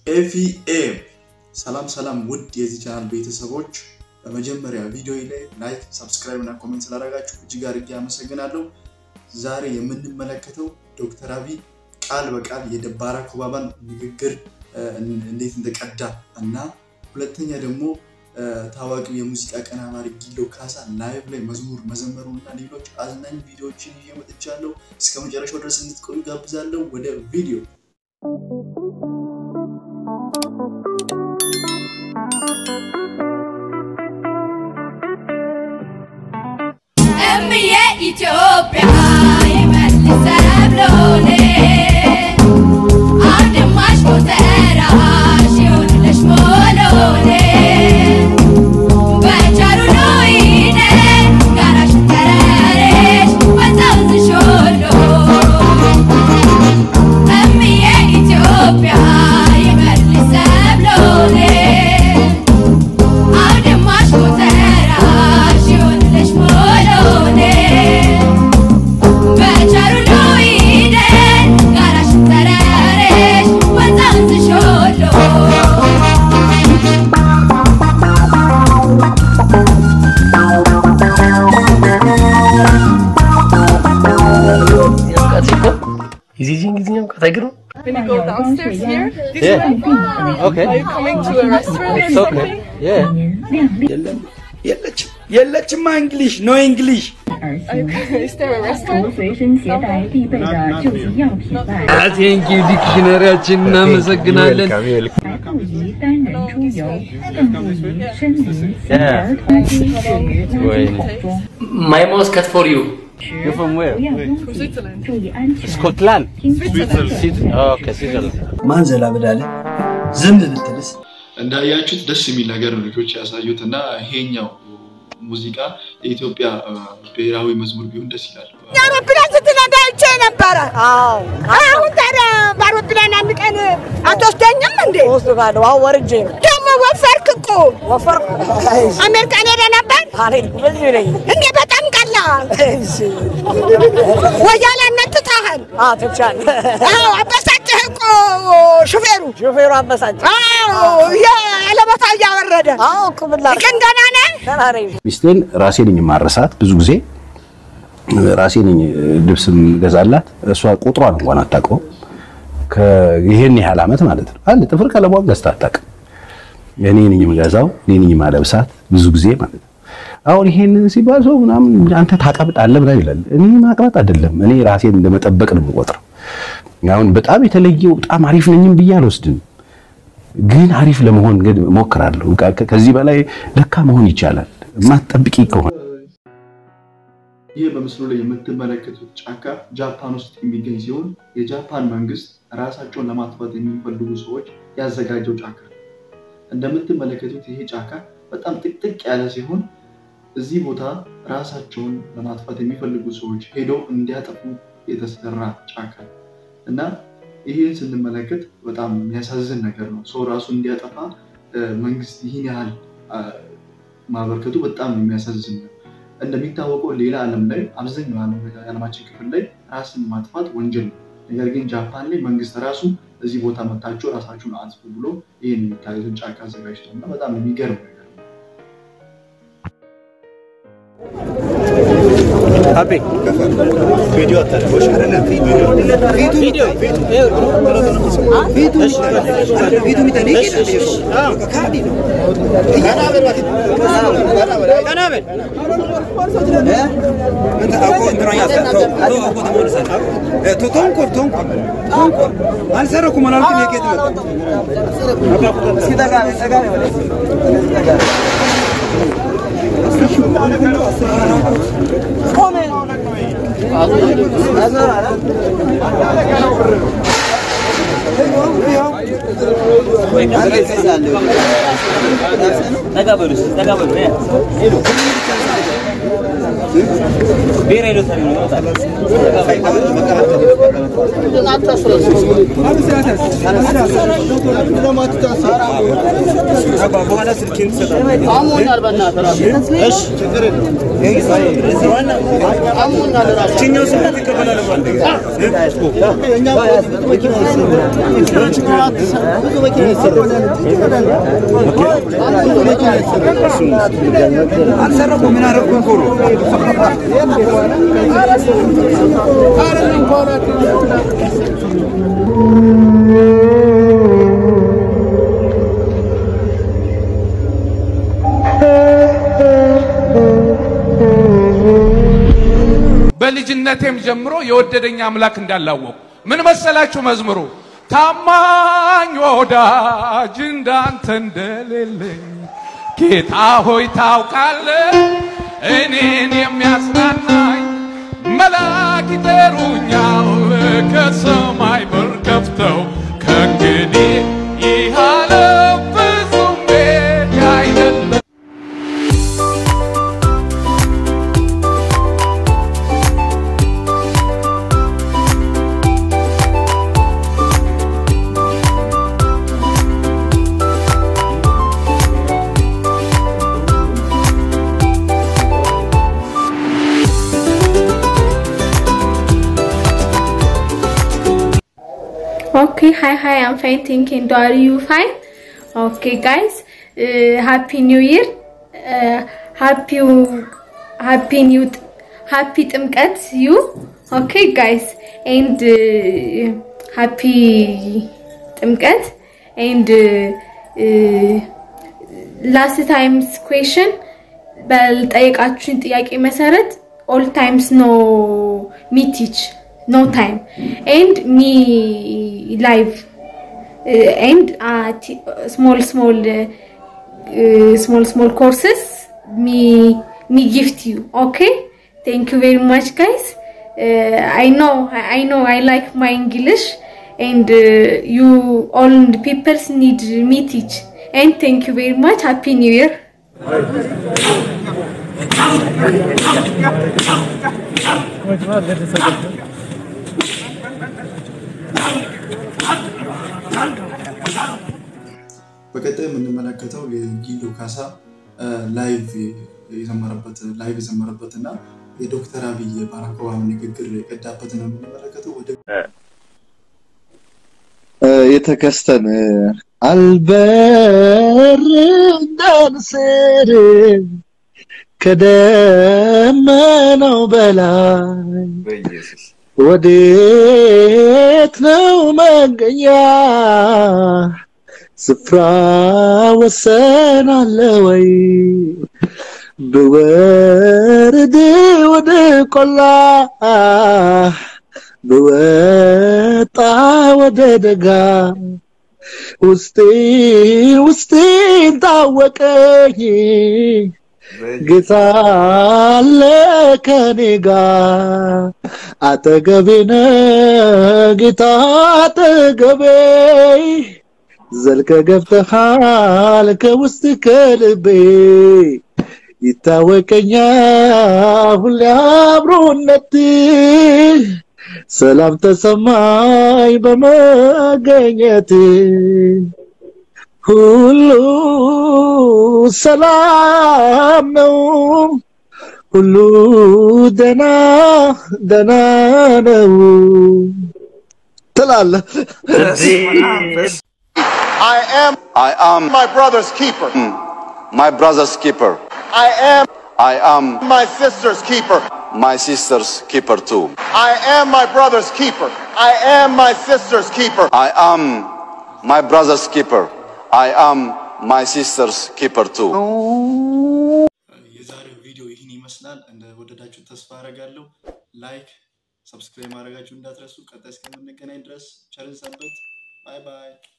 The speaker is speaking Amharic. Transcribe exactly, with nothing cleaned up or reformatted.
ኤፍኤም ሰላም ሰላም ውድ የዚህ ቻናል ቤተሰቦች በመጀመሪያ ቪዲዮ ላይ ላይክ ሰብስክራይብ እና ኮሜንት ስላደረጋችሁ እጅግ አድርጌ አመሰግናለሁ። ዛሬ የምንመለከተው ዶክተር አብይ ቃል በቃል የደባራ ኩባባን ንግግር እንዴት እንደቀዳ እና ሁለተኛ ደግሞ ታዋቂው የሙዚቃ ቀናባሪ ጊሎ ካሳ ላይቭ ላይ መዝሙር መዘመሩና ሌሎች አዝናኝ ቪዲዮዎችን ይዤ መጥቻለሁ። እስከመጨረሻው ድረስ እንድትቆዩ ጋብዛለሁ። ወደ ቪዲዮ እምዬ ኢትዮጵያ ይመልሰብሎኔ አድማሽ ሞተራሽ ይሁንልሽ ሞሎኔ በቻሉ ኖይኔ ጋራሽ ተራሬሽ ወዛውዝሽ ሆሎ እምዬ ኢትዮጵያ ይመልሰብሎኔ አድማሽ ሞተራሽ ይሁንልሽ ሞሎኔ በቻሉ ኖይኔ ጋራሽ ተራሬሽ ወዛውዝሽ ሆሎ Is he English? Can you go downstairs here? Yeah. Okay. Are you coming to a restaurant or It's okay. something? Yeah. Yellach, yellach, my English, no English. Are you, is there a restaurant? 随身携带必备的救急药品外， Thank you, dictionary-ችን እናመሰግናለን። 还不宜单人出游，更不宜身临其儿童机置于垃圾桶中。 My most cut for you. 时 You're from where? 不要拥挤， Switzerland. 注意安全。 Scotland. 听从 Switzerland. Okay, Switzerland. ማን ዘላበዳለ ዝም ብትልስ እንዳያችሁት ደስ የሚል ነገር ነው ልጆች ያሳዩትና ይሄኛው ሙዚቃ የኢትዮጵያ ብሔራዊ መዝሙር ቢሆን ደስ ይላል። አውሮፕላን ስትነዳ አይቼ ነበር። አዎ አሁን ታዲያ በአውሮፕላን አንድ ቀን አትወስደኝም እንዴ? ወስደጋለሁ። አዎ ወርጄ ነው። ደግሞ ወፈርክ እኮ። ወፈርኩ። አሜሪካን ሄደህ ነበር? አልሄድኩም። እዚሁ ነኝ። እንዴ በጣም ቀላል። እሺ ወያላነት ትተሃል። አዎ ትቻለሁ። አዎ አበሳጨህ እኮ ሹፌሩ። ሹፌሩ አበሳጭ። አዎ ያለቦታ እያወረደ። አዎ እኮ ምን ላድርግ? ግን ደህና ነህ? ደህና ነኝ። ሚስቴን ራሴ ነኝ ማረሳት ብዙ ጊዜ ራሴ ነኝ ልብስም ገዛላት እሷ ቁጥሯን እንኳን አታውቀው ከይሄን ያህል አመት ማለት ነው አንድ ጥፍር ቀለሟን ገዝታ አታውቅም እኔ ነኝ የምገዛው እኔ ነኝ ማለብሳት ብዙ ጊዜ ማለት ነው አሁን ይሄንን ሲባል ሰው ምናምን አንተ ታቀብጣለህ ብላ ይላል እኔ ማቀብጥ አይደለም እኔ ራሴን እንደመጠበቅ ነው የምቆጥረው አሁን በጣም የተለየው በጣም አሪፍ ነኝም ብዬ አልወስድም ግን አሪፍ ለመሆን ግን ሞክራለሁ ከዚህ በላይ ለካ መሆን ይቻላል ማጥብቂ ከሆነ ይሄ በምስሉ ላይ የምትመለከቱት ጫካ ጃፓን ውስጥ የሚገኝ ሲሆን የጃፓን መንግስት ራሳቸውን ለማጥፋት የሚፈልጉ ሰዎች ያዘጋጀው ጫካ እንደምትመለከቱት ይሄ ጫካ በጣም ጥቅጥቅ ያለ ሲሆን እዚህ ቦታ ራሳቸውን ለማጥፋት የሚፈልጉ ሰዎች ሄደው እንዲያጠፉ የተሰራ ጫካ እና ይሄን ስንመለከት በጣም የሚያሳዝን ነገር ነው ሰው ራሱ እንዲያጠፋ መንግስት ይሄን ያህል ማበርከቱ በጣም የሚያሳዝን ነው እንደሚታወቀው ሌላ ዓለም ላይ አብዛኛው ዓለማችን ክፍል ላይ ራስን ማጥፋት ወንጀል ነው ነገር ግን ጃፓን ላይ መንግስት ራሱ እዚህ ቦታ መጣችሁ ራሳችሁን አጥፉ ብሎ ይሄን የሚታዩትን ጫካ አዘጋጅተውና በጣም የሚገርም ነገር ነው አቤ ቪዲዮ አታደርጎሽ አይደለ ቪዲዮ ቪዲዮ ቪዲዮ ቪዲዮ ቪዲዮ ሚታኒ አዎ ካዲ ነው ካናበል ማለት ካናበል እንት አቆ እንትራኛ ሰጥቶ አቆ ተሞልሰ ቶ ቶንኮ ቶንኮ ቶንኮ አልሰረኩም አላልኩም የቄት መጣ እስኪ ተጋ ተጋ ነው ተጋ ብሔር አይደለም ነው በኋላ ስልኬን ትሰጣለህ አሞኛል በእናትህ እሺ ችግር የለም አሞኛል ራሱ ችኛው ስልክ ይከፈላል ማለት እኛ ብዙ መኪና ይሰራል ብዙ መኪና ይሰራል አንሰራው ምን አረኩ ኮሮ በልጅነቴም ጀምሮ የወደደኛ አምላክ እንዳላወቁ ምን መሰላችሁ መዝሙሩ ታማኝ ወዳጅ እንዳንተ እንደሌለኝ ጌታ ሆይ ታውቃለህ እኔን የሚያጽናናኝ መላክ ይጠሩኛል ከሰማይ በር ከፍተው ከእንግዲህ ይህ ዓለም ፍጹም ቤት አይደለም Okay, hi, hi, I'm fine, thinking. Are you fine? Okay, guys, uh, happy new year. Uh, happy, happy new, happy Timkat, you. Okay, guys, and uh, happy Timkat. And uh, uh, last time's question, well, ጠየቃችሁኝ ጥያቄ መሰረት all times no me teach. No time and me live uh, and uh, small small uh, uh, small small courses me me gift you. Okay, thank you very much, guys. uh, I know I know I like my English and uh, you all the people need me teach and thank you very much. Happy New Year. በቀጣይ የምንመለከተው የጊሎ ካሳ ላይቭ የዘመረበት ላይቭ የዘመረበትና የዶክተር አብይ ባራክ ኦባማ ንግግር የቀዳበት ነው የምንመለከተው ወደ የተከስተን አልበር እንዳንስር ከደመናው በላይ በኢየሱስ ወዴት ነው መገኛ ስፍራ ወሰን አለ ወይ በወርድ ወደ ቆላ በወጣ ወደ ደጋ ውስጤ ውስጤ ታወቀኝ ጌታ አለ ከኔ ጋር አጠገቤ ነው ጌታ አጠገቤ ዘልቀ ገብተሃል ከውስጥ ከልቤ ይታወቀኛል ሁሌ አብሮነት ሰላም ተሰማኝ በመገኘት ሁሉ ሰላም ነው ሁሉ ደና ደና ነው ትላለህ I am I am my brother's keeper. Mm, my brother's keeper. I am I am my sister's keeper. My sister's keeper too. I am my brother's keeper. I am my sister's keeper. I am my brother's keeper. I am my sister's keeper too. የዛሬው ቪዲዮ ይህን ይመስላል እንደወደዳችሁ ተስፋ አደርጋለሁ ላይክ ሰብስክራይብ ማድረጋችሁ እንዳትረሱ ቀጣይ እስከምንገናኝ ድረስ ቸር ሰንብቱ ባይ ባይ